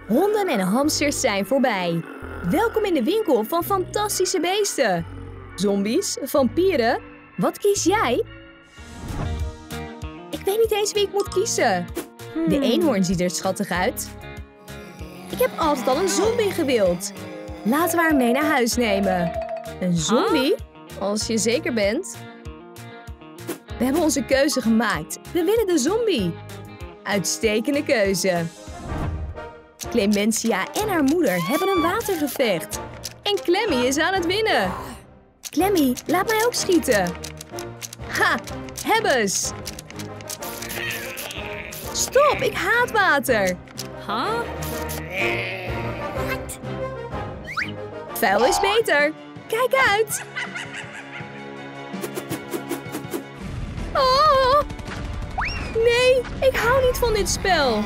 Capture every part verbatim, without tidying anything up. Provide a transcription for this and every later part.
Honden en hamsters zijn voorbij. Welkom in de winkel van fantastische beesten. Zombies, vampieren, wat kies jij? Ik weet niet eens wie ik moet kiezen. De eenhoorn ziet er schattig uit. Ik heb altijd al een zombie gewild. Laten we haar mee naar huis nemen. Een zombie? Als je zeker bent. We hebben onze keuze gemaakt. We willen de zombie. Uitstekende keuze. Clementia en haar moeder hebben een watergevecht. En Clemmy is aan het winnen. Clemmy, laat mij ook schieten. Ha, hebbes. Stop, ik haat water. Huh? Vuil is beter. Kijk uit. Oh. Nee, ik hou niet van dit spel.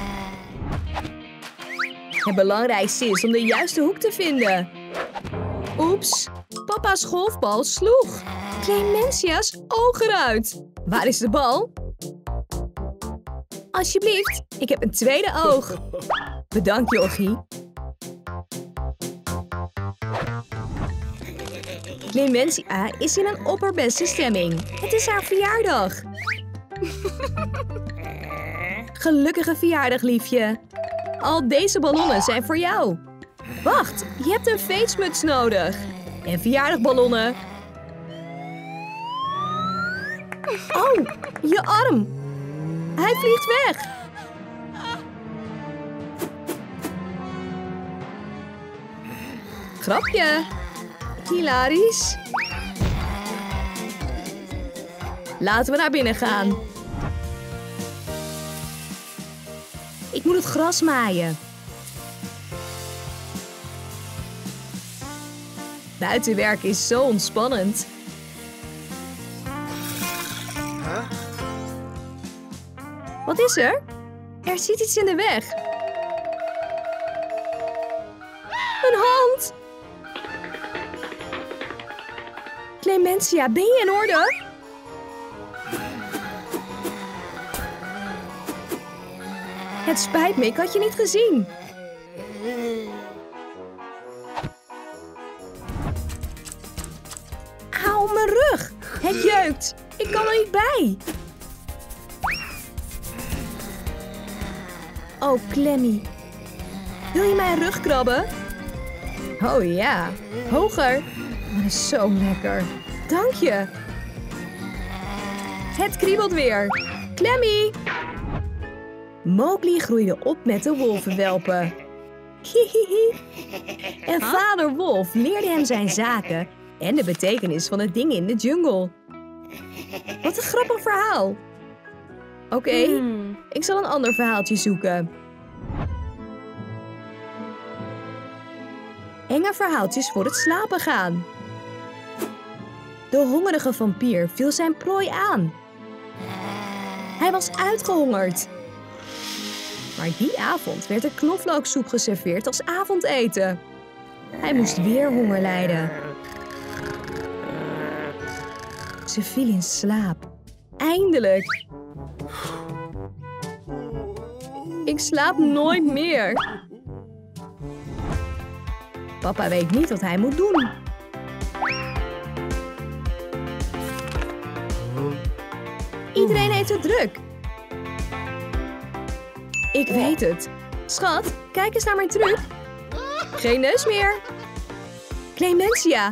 Het belangrijkste is om de juiste hoek te vinden. Oeps, papa's golfbal sloeg Clementia's oog eruit. Waar is de bal? Alsjeblieft, ik heb een tweede oog. Bedankt, jochie. Clementia is in een opperbeste stemming. Het is haar verjaardag. Gelukkige verjaardag, liefje. Al deze ballonnen zijn voor jou. Wacht, je hebt een feestmuts nodig. En verjaardagballonnen. Oh, je arm. Hij vliegt weg. Grapje. Hilarisch. Laten we naar binnen gaan. Ik moet het gras maaien. Buiten werken is zo ontspannend. Huh? Wat is er? Er zit iets in de weg. Een hand! Clementia, ben je in orde? Het spijt me, ik had je niet gezien. Auw, mijn rug. Het jeukt. Ik kan er niet bij. Oh, Clemmy. Wil je mijn rug krabben? Oh ja, hoger. Dat is zo lekker. Dank je. Het kriebelt weer. Clemmy. Mowgli groeide op met de wolvenwelpen. Hihihi. En vader Wolf leerde hem zijn zaken en de betekenis van de dingen in de jungle. Wat een grappig verhaal. Oké, okay, hmm. ik zal een ander verhaaltje zoeken. Enge verhaaltjes voor het slapen gaan. De hongerige vampier viel zijn prooi aan. Hij was uitgehongerd. Maar die avond werd er knoflooksoep geserveerd als avondeten. Hij moest weer honger lijden. Ze viel in slaap. Eindelijk. Ik slaap nooit meer. Papa weet niet wat hij moet doen. Iedereen heeft het druk. Ik weet het. Schat, kijk eens naar mijn truc. Geen neus meer. Clementia.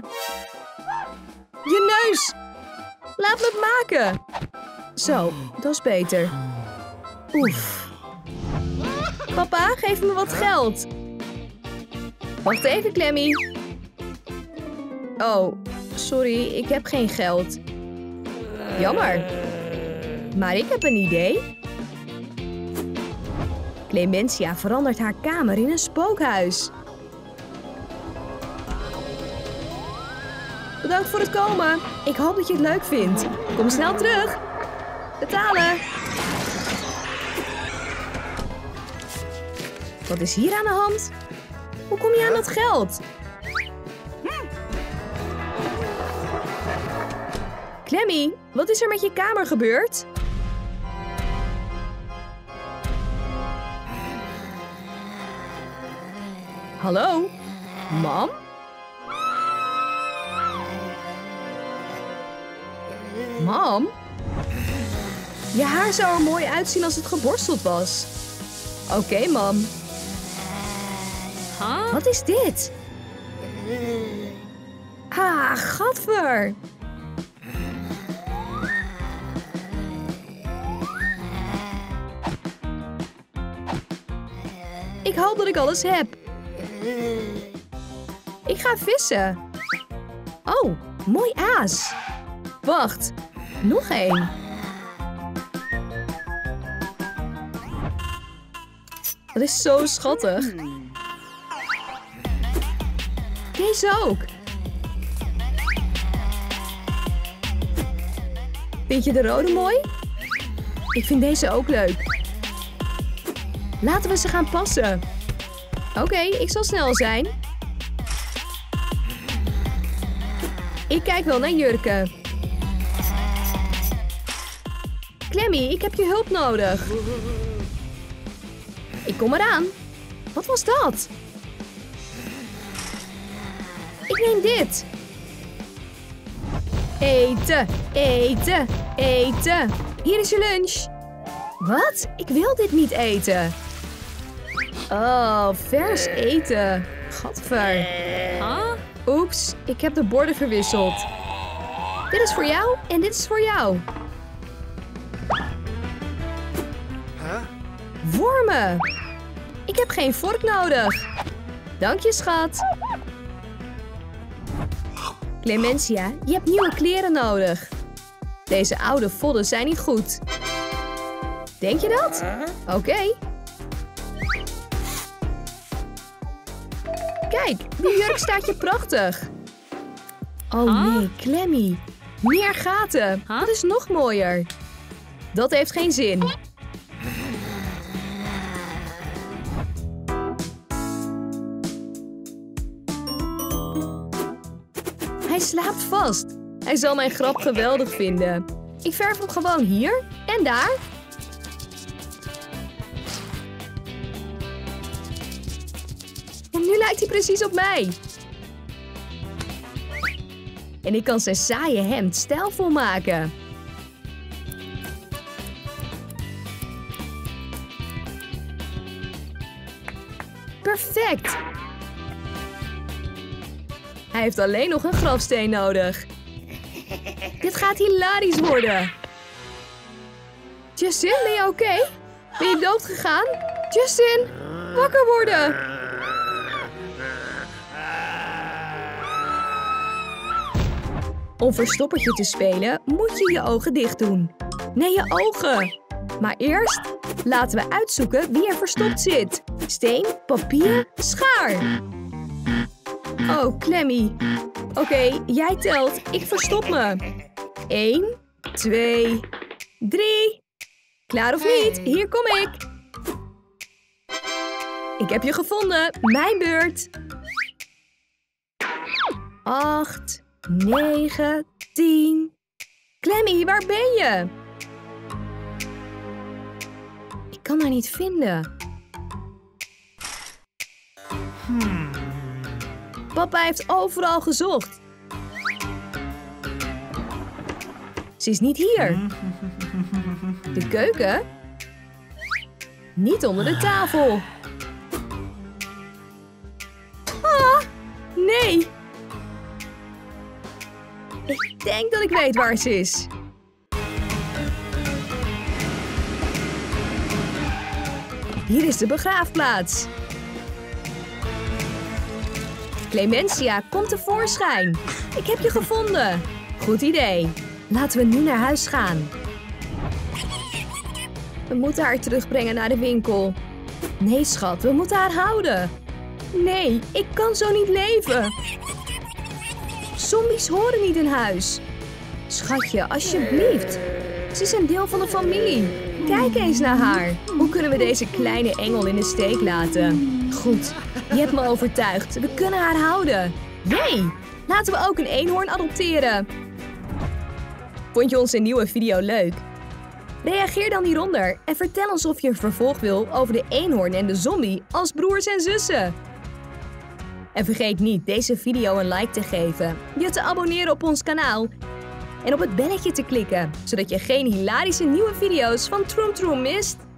Je neus. Laat me het maken. Zo, dat is beter. Oef. Papa, geef me wat geld. Wacht even, Clemmy. Oh, sorry, ik heb geen geld. Jammer. Maar ik heb een idee. Clementia verandert haar kamer in een spookhuis. Bedankt voor het komen. Ik hoop dat je het leuk vindt. Kom snel terug. Betalen. Wat is hier aan de hand? Hoe kom je aan dat geld? Clemmy, wat is er met je kamer gebeurd? Hallo? Mam? Mam? Je haar zou er mooi uitzien als het geborsteld was. Oké, okay, mam. Huh? Wat is dit? Ah, gadver. Ik hoop dat ik alles heb. Ik ga vissen. Oh, mooi aas. Wacht, nog één. Dat is zo schattig. Deze ook. Vind je de rode mooi? Ik vind deze ook leuk. Laten we ze gaan passen. Oké, okay, ik zal snel zijn. Ik kijk wel naar jurken. Clemmy, ik heb je hulp nodig. Ik kom eraan. Wat was dat? Ik neem dit. Eten, eten, eten. Hier is je lunch. Wat? Ik wil dit niet eten. Oh, vers eten. Gadver. Huh? Oeps, ik heb de borden verwisseld. Dit is voor jou en dit is voor jou. Huh? Wormen. Ik heb geen vork nodig. Dank je, schat. Clementia, je hebt nieuwe kleren nodig. Deze oude vodden zijn niet goed. Denk je dat? Oké. Okay. Kijk, die jurk staat je prachtig. Oh nee, Clemmy. Meer gaten. Dat is nog mooier. Dat heeft geen zin. Hij slaapt vast. Hij zal mijn grap geweldig vinden. Ik verf hem gewoon hier en daar. En nu lijkt hij precies op mij. En ik kan zijn saaie hemd stijlvol maken. Perfect! Hij heeft alleen nog een grafsteen nodig. Dit gaat hilarisch worden. Justin, ben je oké? Okay? Ben je dood gegaan? Justin, wakker worden! Om verstoppertje te spelen moet je je ogen dicht doen. Nee, je ogen. Maar eerst laten we uitzoeken wie er verstopt zit. Steen, papier, schaar. Oh, Clemmy. Oké, okay, jij telt. Ik verstop me. Eén, twee, drie. Klaar of niet? Hier kom ik. Ik heb je gevonden. Mijn beurt. Acht, negen, tien. Clemmy, waar ben je? Ik kan haar niet vinden. Hmm. Papa heeft overal gezocht. Ze is niet hier. De keuken? Niet onder de tafel. Ah, nee. Ik denk dat ik weet waar ze is. Hier is de begraafplaats. Clementia, kom tevoorschijn. Ik heb je gevonden. Goed idee. Laten we nu naar huis gaan. We moeten haar terugbrengen naar de winkel. Nee, schat, we moeten haar houden. Nee, ik kan zo niet leven. Zombies horen niet in huis. Schatje, alsjeblieft. Ze is een deel van de familie. Kijk eens naar haar. Hoe kunnen we deze kleine engel in de steek laten? Goed, je hebt me overtuigd. We kunnen haar houden. Jee, laten we ook een eenhoorn adopteren. Vond je onze nieuwe video leuk? Reageer dan hieronder en vertel ons of je een vervolg wil over de eenhoorn en de zombie als broers en zussen. En vergeet niet deze video een like te geven, je te abonneren op ons kanaal en op het belletje te klikken, zodat je geen hilarische nieuwe video's van Troom Troom mist.